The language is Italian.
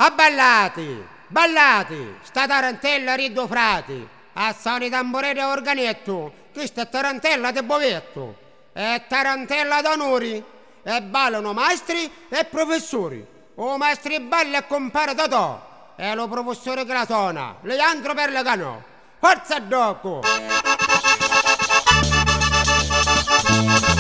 ballati, ballati, sta tarantella riddo frati, a suoni tamburelli e organetto, questa è tarantella di Bovetto, è tarantella d'onori, e ballano maestri e professori, o maestri balla e compare Totò, e lo professore che la suona, Leandro Perleganò, forza Doco!